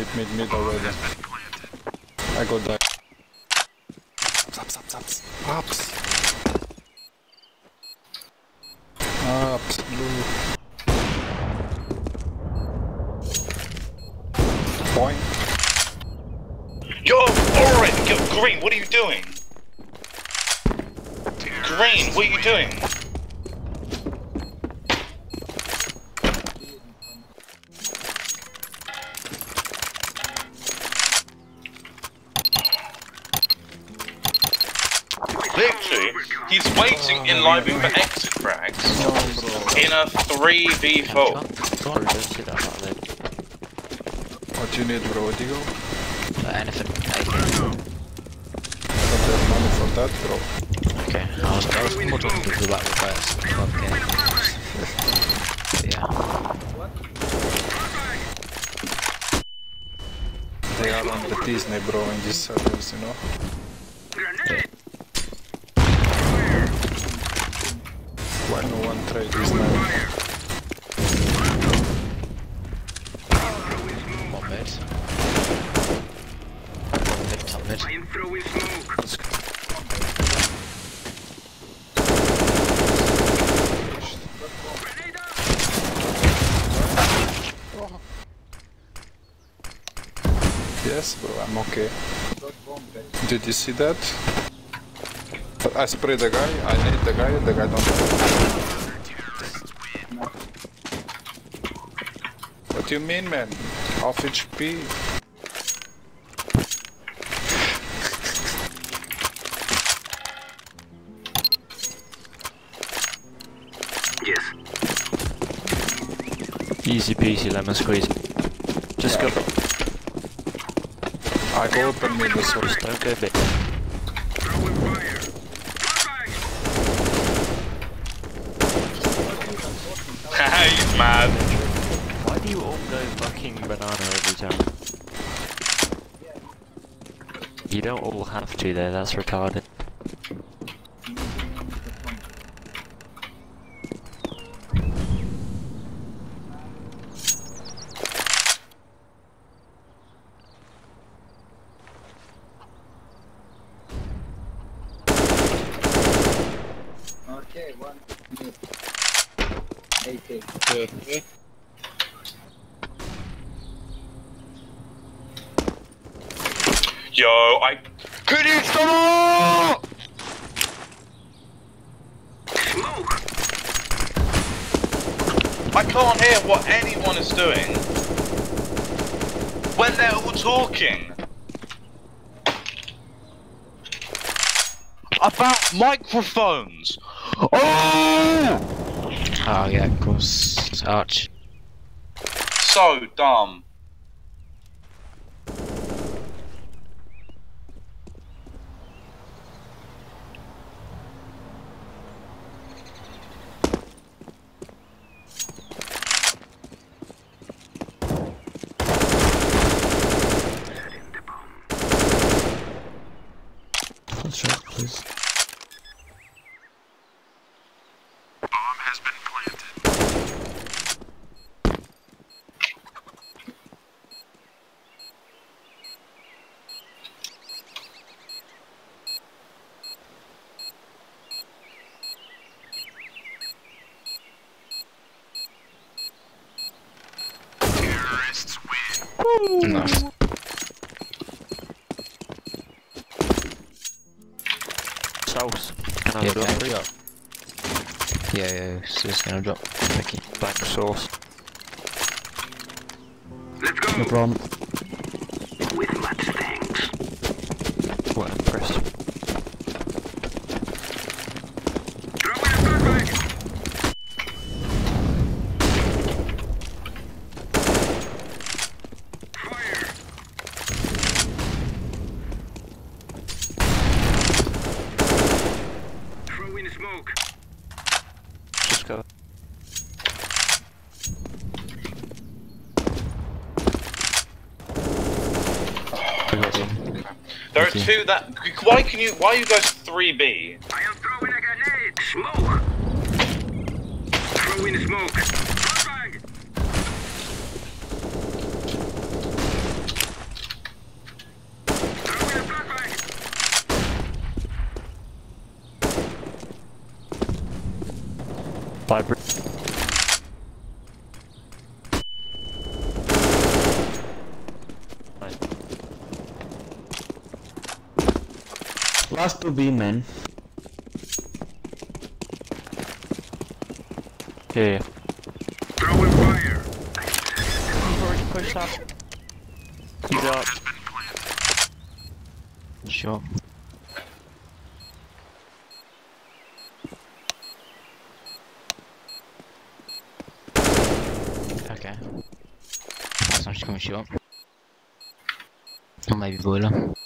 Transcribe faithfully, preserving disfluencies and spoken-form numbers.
Mid, mid, mid already. I go die. Ups, ups, ups, ups. Ups, blue. Point. Yo, orange, yo, green, what are you doing? Green, what are you doing? Literally, he's waiting in library for exit frags in a three v four. What you need, bro? Deagle? Uh, anything. I don't have money for that, bro. Okay, I was, I was more talking to about the first. Yeah. They are on the Disney, bro, in these servers, you know? Yeah. Why no one trade this now? One mid. One mid, top mid. Let's go. Yes, bro, I'm okay. Did you see that? I spray the guy, I need the guy, the guy don't. What do you mean, man? Half H P? Yes. Easy peasy lemon squeeze. Just Yeah. go. I go open me the source. Don't go big. Haha, he's mad. Why do you all go fucking banana every time? You don't all have to though, that's retarded. Okay, one. eighty. Yo, I couldn't stop! Smoke! I can't hear what anyone is doing when they're all talking about microphones. Oh! Oh yeah, of course. Arch. So dumb. Let's try, please. Nice. Sauce. Can I Yeah, drop yeah. three up? Yeah, yeah, it's just gonna drop. Thank you. Black sauce. Let's go! No problem. With much thanks. Well, impressed. Throw in a flashbang! Fire! Throw in smoke. Just go. There are two that. Why can you? Why are you guys three B? I am throwing a grenade! Smoke! Throw in smoke. Flashbang! Last to B, man. Yeah, yeah. Throwing fire. He's already pushed up. He's up. Sure. Okay. So I'm just gonna shoot. Or maybe boiler.